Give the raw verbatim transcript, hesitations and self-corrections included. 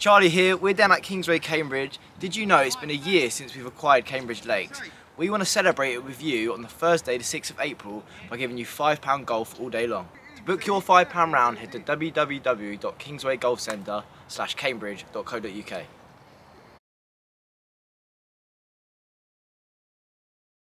Charlie here, we're down at Kingsway, Cambridge. Did you know it's been a year since we've acquired Cambridge Lakes? We want to celebrate it with you on the Thursday the sixth of April by giving you five pound golf all day long. To book your five pound round, head to w w w dot kingsway golf centre slash cambridge dot co dot u k.